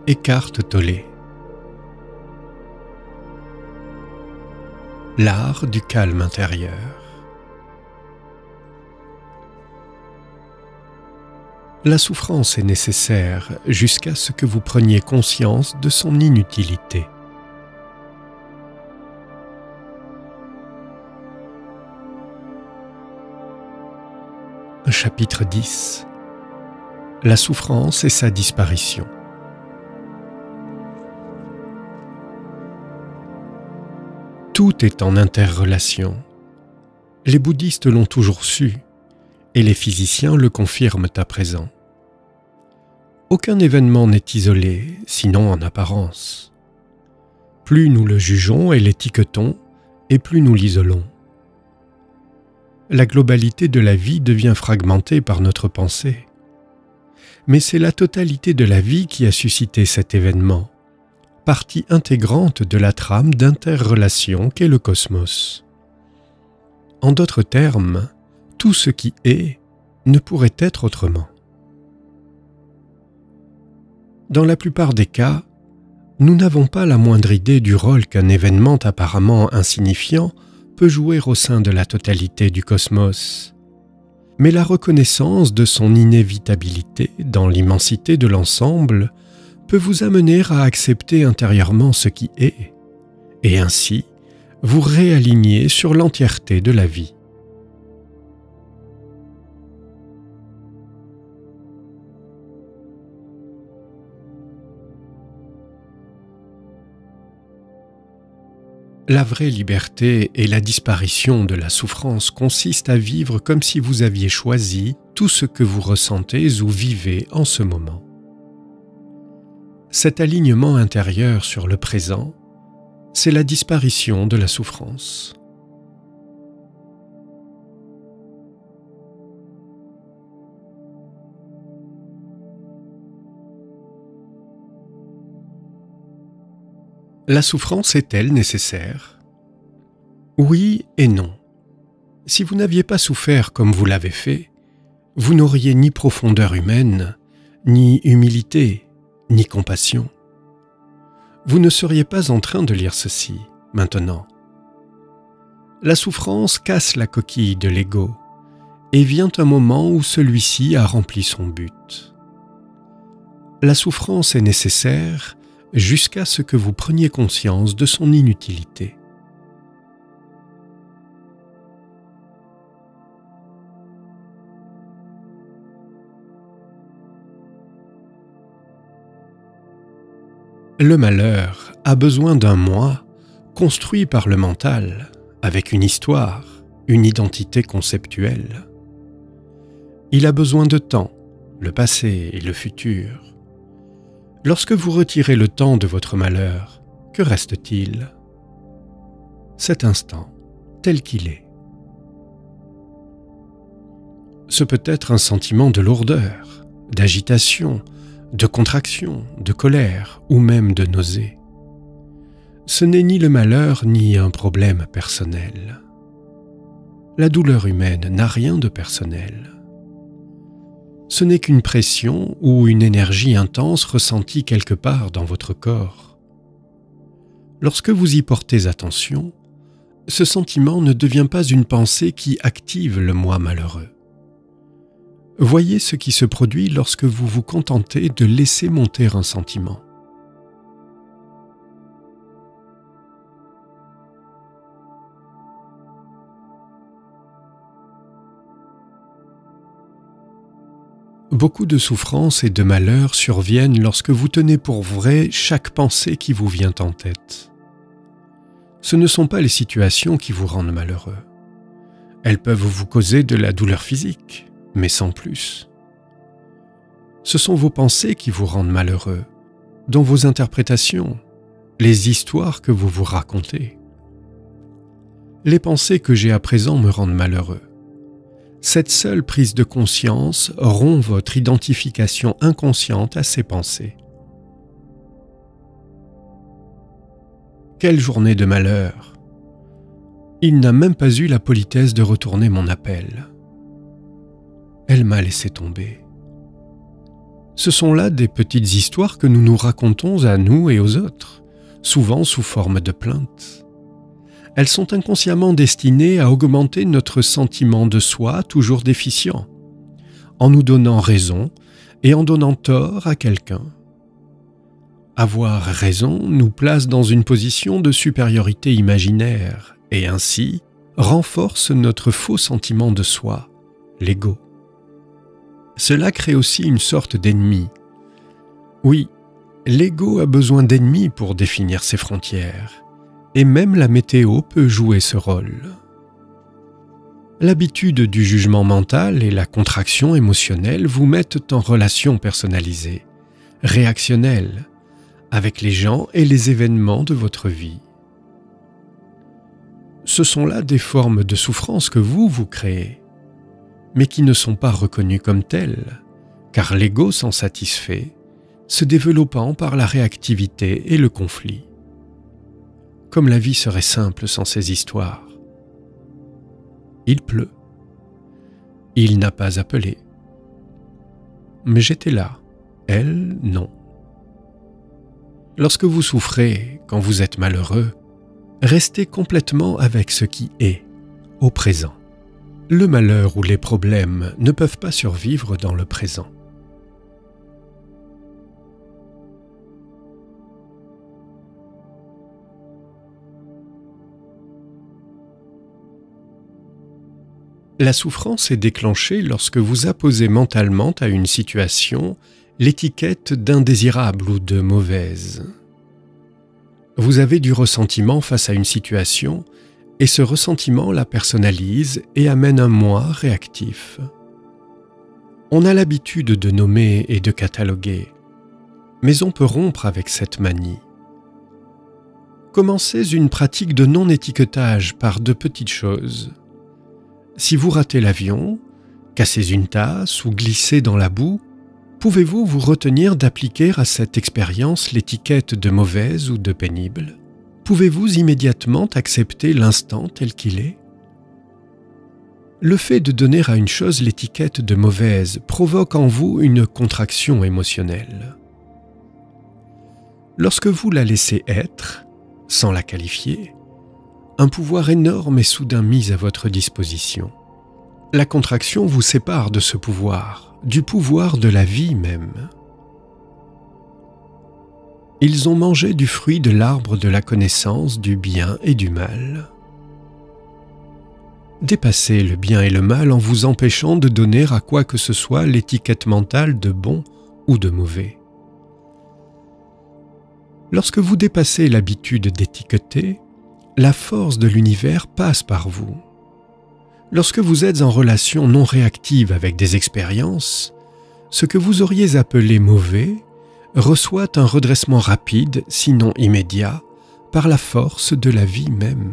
Eckhart Tolle. L'art du calme intérieur. La souffrance est nécessaire jusqu'à ce que vous preniez conscience de son inutilité. Chapitre 10. La souffrance et sa disparition. Tout est en interrelation. Les bouddhistes l'ont toujours su, et les physiciens le confirment à présent. Aucun événement n'est isolé, sinon en apparence. Plus nous le jugeons et l'étiquetons, et plus nous l'isolons. La globalité de la vie devient fragmentée par notre pensée. Mais c'est la totalité de la vie qui a suscité cet événement, partie intégrante de la trame d'interrelation qu'est le cosmos. En d'autres termes, tout ce qui est ne pourrait être autrement. Dans la plupart des cas, nous n'avons pas la moindre idée du rôle qu'un événement apparemment insignifiant peut jouer au sein de la totalité du cosmos. Mais la reconnaissance de son inévitabilité dans l'immensité de l'ensemble peut vous amener à accepter intérieurement ce qui est, et ainsi vous réaligner sur l'entièreté de la vie. La vraie liberté et la disparition de la souffrance consistent à vivre comme si vous aviez choisi tout ce que vous ressentez ou vivez en ce moment. Cet alignement intérieur sur le présent, c'est la disparition de la souffrance. La souffrance est-elle nécessaire? Oui et non. Si vous n'aviez pas souffert comme vous l'avez fait, vous n'auriez ni profondeur humaine, ni humilité, ni compassion. Vous ne seriez pas en train de lire ceci, maintenant. La souffrance casse la coquille de l'ego, et vient un moment où celui-ci a rempli son but. La souffrance est nécessaire jusqu'à ce que vous preniez conscience de son inutilité. Le malheur a besoin d'un moi construit par le mental, avec une histoire, une identité conceptuelle. Il a besoin de temps, le passé et le futur. Lorsque vous retirez le temps de votre malheur, que reste-t-il? Cet instant, tel qu'il est. Ce peut être un sentiment de lourdeur, d'agitation, de contraction, de colère ou même de nausée. Ce n'est ni le malheur ni un problème personnel. La douleur humaine n'a rien de personnel. Ce n'est qu'une pression ou une énergie intense ressentie quelque part dans votre corps. Lorsque vous y portez attention, ce sentiment ne devient pas une pensée qui active le moi malheureux. Voyez ce qui se produit lorsque vous vous contentez de laisser monter un sentiment. Beaucoup de souffrances et de malheurs surviennent lorsque vous tenez pour vrai chaque pensée qui vous vient en tête. Ce ne sont pas les situations qui vous rendent malheureux. Elles peuvent vous causer de la douleur physique, mais sans plus. Ce sont vos pensées qui vous rendent malheureux, dont vos interprétations, les histoires que vous vous racontez. Les pensées que j'ai à présent me rendent malheureux. Cette seule prise de conscience rompt votre identification inconsciente à ces pensées. Quelle journée de malheur! Il n'a même pas eu la politesse de retourner mon appel. Elle m'a laissé tomber. Ce sont là des petites histoires que nous nous racontons à nous et aux autres, souvent sous forme de plaintes. Elles sont inconsciemment destinées à augmenter notre sentiment de soi toujours déficient, en nous donnant raison et en donnant tort à quelqu'un. Avoir raison nous place dans une position de supériorité imaginaire et ainsi renforce notre faux sentiment de soi, l'ego. Cela crée aussi une sorte d'ennemi. Oui, l'ego a besoin d'ennemis pour définir ses frontières, et même la météo peut jouer ce rôle. L'habitude du jugement mental et la contraction émotionnelle vous mettent en relation personnalisée, réactionnelle, avec les gens et les événements de votre vie. Ce sont là des formes de souffrance que vous créez, mais qui ne sont pas reconnues comme telles, car l'ego s'en satisfait, se développant par la réactivité et le conflit. Comme la vie serait simple sans ces histoires. Il pleut. Il n'a pas appelé. Mais j'étais là, elle, non. Lorsque vous souffrez, quand vous êtes malheureux, restez complètement avec ce qui est, au présent. Le malheur ou les problèmes ne peuvent pas survivre dans le présent. La souffrance est déclenchée lorsque vous apposez mentalement à une situation l'étiquette d'indésirable ou de mauvaise. Vous avez du ressentiment face à une situation et ce ressentiment la personnalise et amène un moi réactif. On a l'habitude de nommer et de cataloguer, mais on peut rompre avec cette manie. Commencez une pratique de non-étiquetage par de petites choses. Si vous ratez l'avion, cassez une tasse ou glissez dans la boue, pouvez-vous vous retenir d'appliquer à cette expérience l'étiquette de mauvaise ou de pénible? Pouvez-vous immédiatement accepter l'instant tel qu'il est? Le fait de donner à une chose l'étiquette de mauvaise provoque en vous une contraction émotionnelle. Lorsque vous la laissez être, sans la qualifier, un pouvoir énorme est soudain mis à votre disposition. La contraction vous sépare de ce pouvoir, du pouvoir de la vie même. Ils ont mangé du fruit de l'arbre de la connaissance du bien et du mal. Dépassez le bien et le mal en vous empêchant de donner à quoi que ce soit l'étiquette mentale de bon ou de mauvais. Lorsque vous dépassez l'habitude d'étiqueter, la force de l'univers passe par vous. Lorsque vous êtes en relation non réactive avec des expériences, ce que vous auriez appelé mauvais reçoit un redressement rapide, sinon immédiat, par la force de la vie même.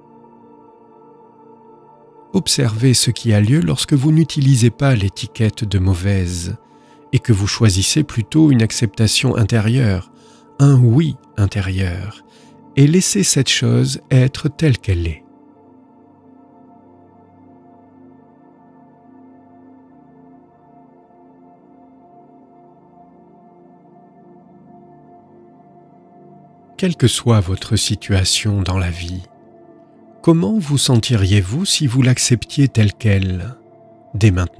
Observez ce qui a lieu lorsque vous n'utilisez pas l'étiquette de mauvaise et que vous choisissez plutôt une acceptation intérieure, un oui intérieur, et laissez cette chose être telle qu'elle est. Quelle que soit votre situation dans la vie, comment vous sentiriez-vous si vous l'acceptiez telle qu'elle, dès maintenant ?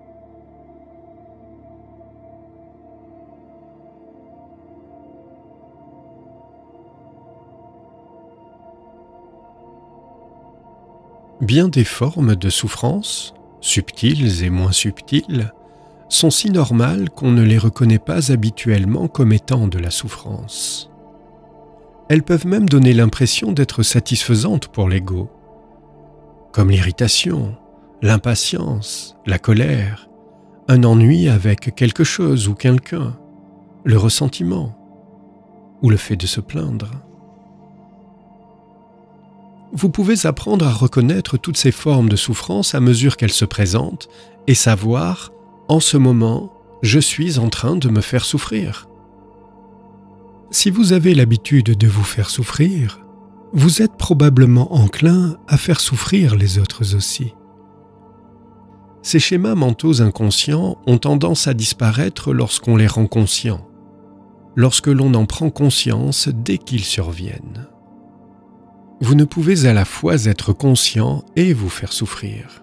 Bien des formes de souffrance, subtiles et moins subtiles, sont si normales qu'on ne les reconnaît pas habituellement comme étant de la souffrance. Elles peuvent même donner l'impression d'être satisfaisantes pour l'ego, comme l'irritation, l'impatience, la colère, un ennui avec quelque chose ou quelqu'un, le ressentiment ou le fait de se plaindre. Vous pouvez apprendre à reconnaître toutes ces formes de souffrance à mesure qu'elles se présentent et savoir, en ce moment, je suis en train de me faire souffrir. Si vous avez l'habitude de vous faire souffrir, vous êtes probablement enclin à faire souffrir les autres aussi. Ces schémas mentaux inconscients ont tendance à disparaître lorsqu'on les rend conscients, lorsque l'on en prend conscience dès qu'ils surviennent. Vous ne pouvez à la fois être conscient et vous faire souffrir.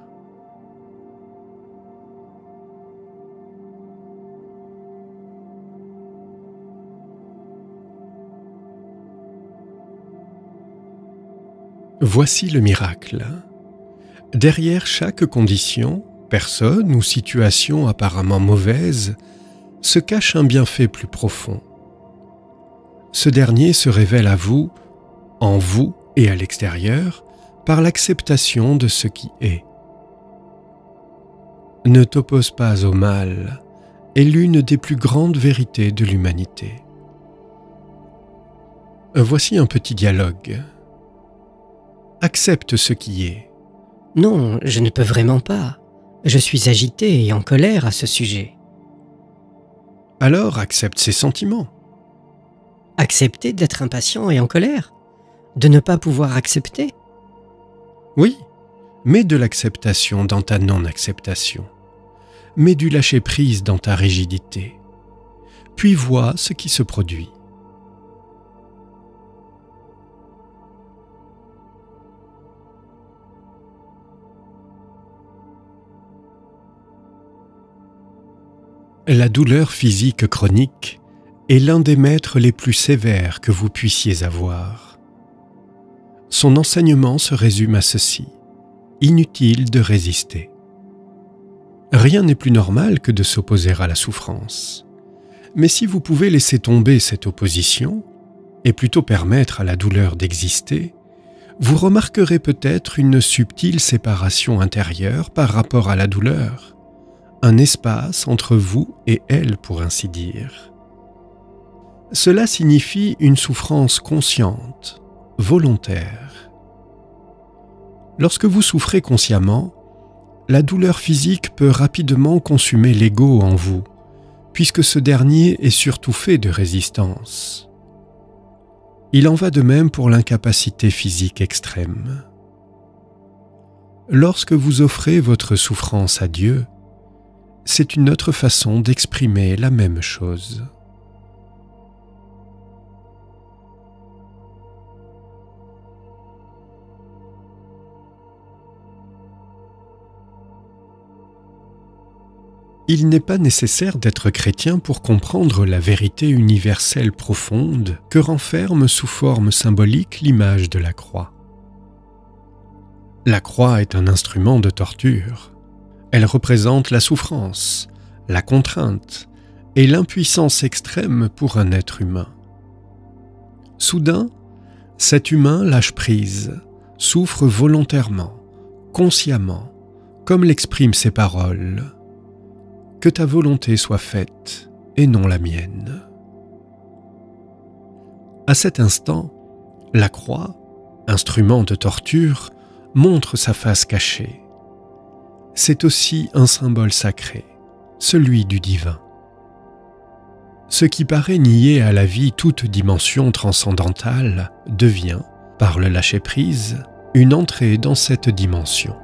Voici le miracle. Derrière chaque condition, personne ou situation apparemment mauvaise, se cache un bienfait plus profond. Ce dernier se révèle à vous, en vous et à l'extérieur, par l'acceptation de ce qui est. Ne t'oppose pas au mal est l'une des plus grandes vérités de l'humanité. Voici un petit dialogue. Accepte ce qui est. Non, je ne peux vraiment pas. Je suis agité et en colère à ce sujet. Alors accepte ses sentiments. Accepter d'être impatient et en colère? De ne pas pouvoir accepter? Oui, mets de l'acceptation dans ta non-acceptation. Mets du lâcher-prise dans ta rigidité. Puis vois ce qui se produit. La douleur physique chronique est l'un des maîtres les plus sévères que vous puissiez avoir. Son enseignement se résume à ceci: inutile de résister. Rien n'est plus normal que de s'opposer à la souffrance. Mais si vous pouvez laisser tomber cette opposition, et plutôt permettre à la douleur d'exister, vous remarquerez peut-être une subtile séparation intérieure par rapport à la douleur, un espace entre vous et elle, pour ainsi dire. Cela signifie une souffrance consciente, volontaire. Lorsque vous souffrez consciemment, la douleur physique peut rapidement consumer l'ego en vous, puisque ce dernier est surtout fait de résistance. Il en va de même pour l'incapacité physique extrême. Lorsque vous offrez votre souffrance à Dieu, c'est une autre façon d'exprimer la même chose. Il n'est pas nécessaire d'être chrétien pour comprendre la vérité universelle profonde que renferme sous forme symbolique l'image de la croix. La croix est un instrument de torture. Elle représente la souffrance, la contrainte et l'impuissance extrême pour un être humain. Soudain, cet humain lâche prise, souffre volontairement, consciemment, comme l'expriment ses paroles. Que ta volonté soit faite et non la mienne. À cet instant, la croix, instrument de torture, montre sa face cachée. C'est aussi un symbole sacré, celui du divin. Ce qui paraît nier à la vie toute dimension transcendantale devient, par le lâcher-prise, une entrée dans cette dimension.